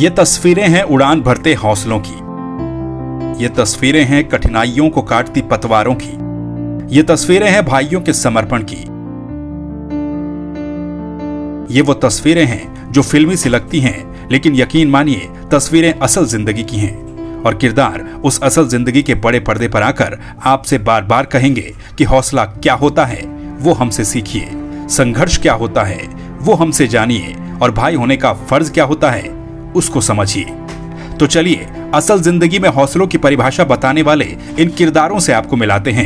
ये तस्वीरें हैं उड़ान भरते हौसलों की। ये तस्वीरें हैं कठिनाइयों को काटती पतवारों की। ये तस्वीरें हैं भाइयों के समर्पण की। ये वो तस्वीरें हैं जो फिल्मी सी लगती हैं, लेकिन यकीन मानिए तस्वीरें असल जिंदगी की हैं और किरदार उस असल जिंदगी के बड़े पर्दे पर आकर आपसे बार बार कहेंगे कि हौसला क्या होता है वो हमसे सीखिए, संघर्ष क्या होता है वो हमसे जानिए और भाई होने का फर्ज क्या होता है उसको समझिए। तो चलिए असल जिंदगी में हौसलों की परिभाषा बताने वाले इन किरदारों से आपको मिलाते हैं।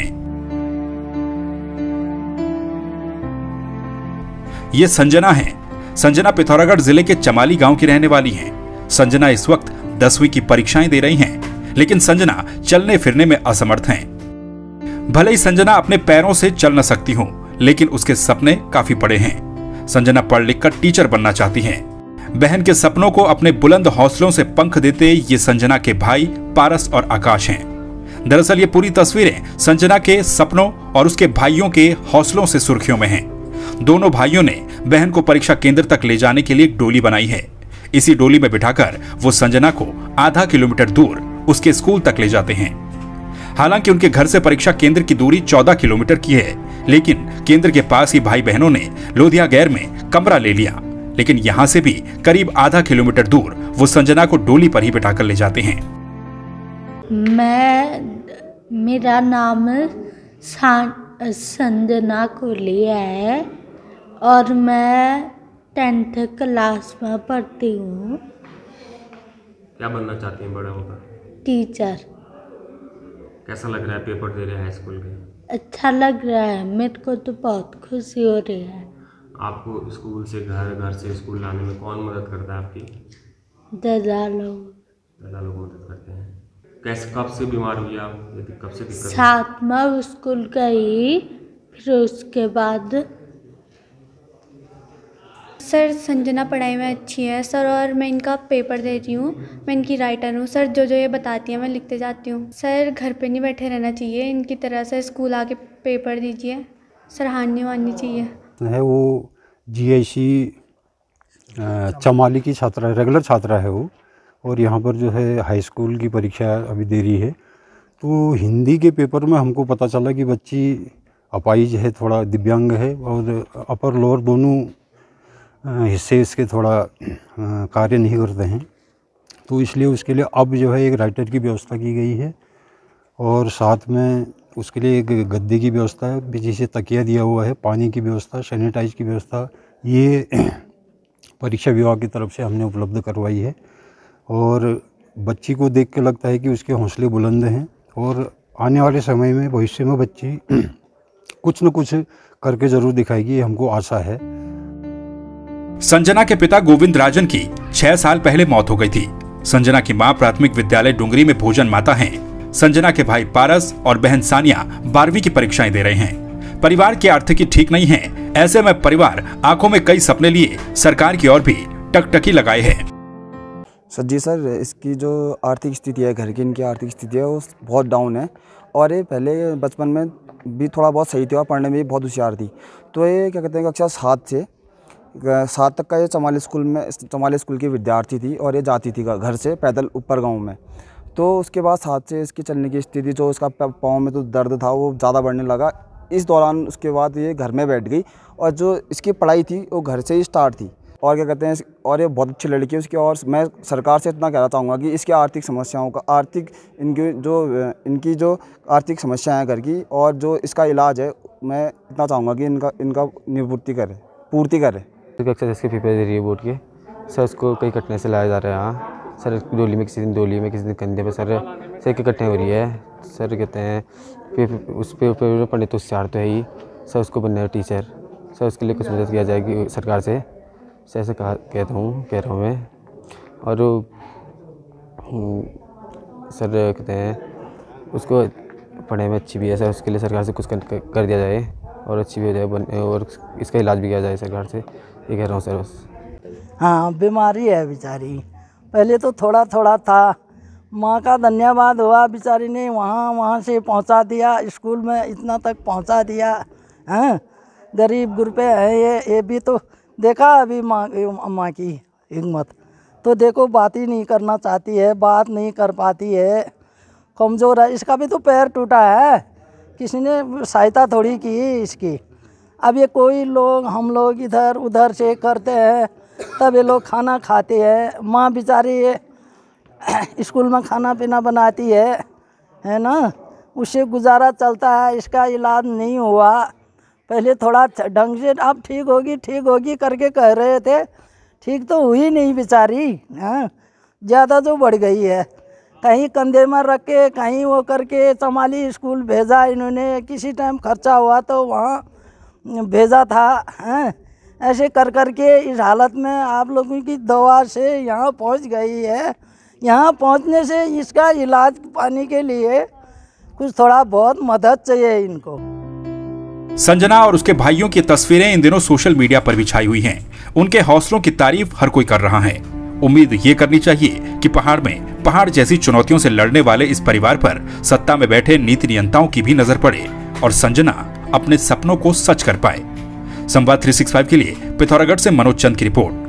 ये संजना है। संजना पिथौरागढ़ जिले के चमाली गांव की रहने वाली हैं। संजना इस वक्त 10वीं की परीक्षाएं दे रही हैं, लेकिन संजना चलने फिरने में असमर्थ हैं। भले ही संजना अपने पैरों से चल न सकती हो, लेकिन उसके सपने काफी बड़े हैं। संजना पढ़ लिख कर टीचर बनना चाहती हैं। बहन के सपनों को अपने बुलंद हौसलों से पंख देते ये संजना के भाई पारस और आकाश हैं। दरअसल ये पूरी तस्वीरें संजना के सपनों और उसके भाइयों के हौसलों से सुर्खियों में हैं। दोनों भाइयों ने बहन को परीक्षा केंद्र तक ले जाने के लिए एक डोली बनाई है। इसी डोली में बिठाकर वो संजना को आधा किलोमीटर दूर उसके स्कूल तक ले जाते हैं। हालांकि उनके घर से परीक्षा केंद्र की दूरी 14 किलोमीटर की है, लेकिन केंद्र के पास ही भाई बहनों ने लोधिया गैर में कमरा ले लिया। लेकिन यहां से भी करीब आधा किलोमीटर दूर वो संजना को डोली पर ही बिठाकर ले जाते हैं। मेरा नाम संजना कोलिया है और मैं 10th क्लास में पढ़ती हूँ। क्या बनना चाहती हैं बड़े होकर? टीचर। कैसा लग रहा है पेपर दे रहे हैं हाई स्कूल के? अच्छा लग रहा है, मेरे को तो बहुत खुशी हो रही है। आपको स्कूल से घर से स्कूल लाने में कौन मदद करता है आपकी? दादा लोग मदद करते हैं। कैसे कब से बीमार हुई आप? कब से दिक्कत? 7 में स्कूल गई, फिर उसके बाद। सर संजना पढ़ाई में अच्छी है सर, और मैं इनका पेपर दे रही हूँ। मैं इनकी राइटर हूँ सर। जो ये बताती है मैं लिखते जाती हूँ सर। घर पे नहीं बैठे रहना चाहिए, इनकी तरह से स्कूल आके पेपर दीजिए सर। हार नहीं माननी चाहिए है। वो GIC चमाली की छात्रा, रेगुलर छात्रा है वो, और यहाँ पर जो है हाई स्कूल की परीक्षा अभी दे रही है। तो हिंदी के पेपर में हमको पता चला कि बच्ची अपाहिज है, थोड़ा दिव्यांग है और अपर लोअर दोनों हिस्से इसके थोड़ा कार्य नहीं करते हैं। तो इसलिए उसके लिए अब जो है एक राइटर की व्यवस्था की गई है और साथ में उसके लिए एक गद्दे की व्यवस्था है, पीछे से तकिया दिया हुआ है, पानी की व्यवस्था, सैनिटाइज की व्यवस्था, ये परीक्षा विभाग की तरफ से हमने उपलब्ध करवाई है। और बच्ची को देख के लगता है कि उसके हौसले बुलंद हैं और आने वाले समय में भविष्य में बच्ची कुछ न कुछ करके जरूर दिखाएगी, हमको आशा है। संजना के पिता गोविंद राजन की 6 साल पहले मौत हो गई थी। संजना की मां प्राथमिक विद्यालय डुंगरी में भोजन माता हैं। संजना के भाई पारस और बहन सानिया 12वीं की परीक्षाएं दे रहे हैं। परिवार की आर्थिकी ठीक नहीं है। ऐसे में परिवार आंखों में कई सपने लिए सरकार की ओर भी टकटकी लगाए है। सर जी सर, इसकी जो आर्थिक स्थिति है, घर की इनकी आर्थिक स्थिति है वो बहुत डाउन है। और ये पहले बचपन में भी थोड़ा बहुत सही थी और पढ़ने में भी बहुत होशियार थी। तो ये क्या कहते हैं, कक्षा 7 तक का ये चमाली स्कूल की विद्यार्थी थी और ये जाती थी घर से पैदल ऊपर गांव में। तो उसके बाद 7 से इसकी चलने की स्थिति, जो इसका पाँव में तो दर्द था वो ज़्यादा बढ़ने लगा। इस दौरान उसके बाद ये घर में बैठ गई और जो इसकी पढ़ाई थी वो घर से ही स्टार्ट थी। और क्या कहते हैं, और ये बहुत अच्छी लड़की है उसकी। और मैं सरकार से इतना कहना चाहूँगा कि इसकी आर्थिक समस्याओं का इनकी जो आर्थिक समस्या है घर की, और जो इसका इलाज है, मैं इतना चाहूँगा कि इनका पूर्ति करे। कक्षा 10 के पेपर दे रही है बोर्ड के सर। उसको कई कटने से लाया जा रहा है यहाँ सर। डोली में, किसी दिन कंधे पे सर की कटने हो रही है सर। कहते हैं उस पेपर पढ़ने तो होशियार तो है ही सर, उसको बनना है टीचर सर। उसके लिए कुछ मदद किया जाएगी सरकार से सर, ऐसे कह रहा हूँ मैं। और सर कहते हैं उसको पढ़ने में अच्छी भी है सर, उसके लिए सरकार से कुछ कर दिया जाए और अच्छी भी हो जाए और इसका इलाज भी किया जाए सरकार से, ये कह रहा हूँ सर। हाँ, बीमारी है बेचारी। पहले तो थोड़ा थोड़ा था, माँ का धन्यवाद हुआ, बेचारी ने वहाँ से पहुँचा दिया, स्कूल में इतना तक पहुँचा दिया। हाँ, गरीब गुरबे है ये भी तो देखा अभी माँ की हिम्मत। तो देखो बात ही नहीं करना चाहती है, बात नहीं कर पाती है, कमज़ोर है। इसका भी तो पैर टूटा है, किसी ने सहायता थोड़ी की इसकी। अब ये कोई लोग हम लोग इधर उधर से करते हैं तब ये लोग खाना खाते हैं। माँ बेचारी स्कूल में खाना पीना बनाती है ना, उससे गुजारा चलता है। इसका इलाज नहीं हुआ, पहले थोड़ा ढंग से अब ठीक होगी करके कह रहे थे, ठीक तो हुई नहीं बेचारी। हाँ, ज़्यादा जो बढ़ गई है, कहीं कंधे में रख के कहीं वो करके चमाली स्कूल भेजा इन्होंने। किसी टाइम खर्चा हुआ तो वहाँ भेजा था। हाँ, ऐसे कर के इस हालत में आप लोगों की दवा से यहाँ पहुँच गई है। यहाँ पहुँचने से इसका इलाज पाने के लिए कुछ थोड़ा बहुत मदद चाहिए इनको। संजना और उसके भाइयों की तस्वीरें इन दिनों सोशल मीडिया पर भी छाई हुई हैं। उनके हौसलों की तारीफ हर कोई कर रहा है। उम्मीद ये करनी चाहिए कि पहाड़ में पहाड़ जैसी चुनौतियों से लड़ने वाले इस परिवार पर सत्ता में बैठे नीति नियंताओं की भी नजर पड़े और संजना अपने सपनों को सच कर पाए। संवाद 365 के लिए पिथौरागढ़ से मनोज चंद की रिपोर्ट।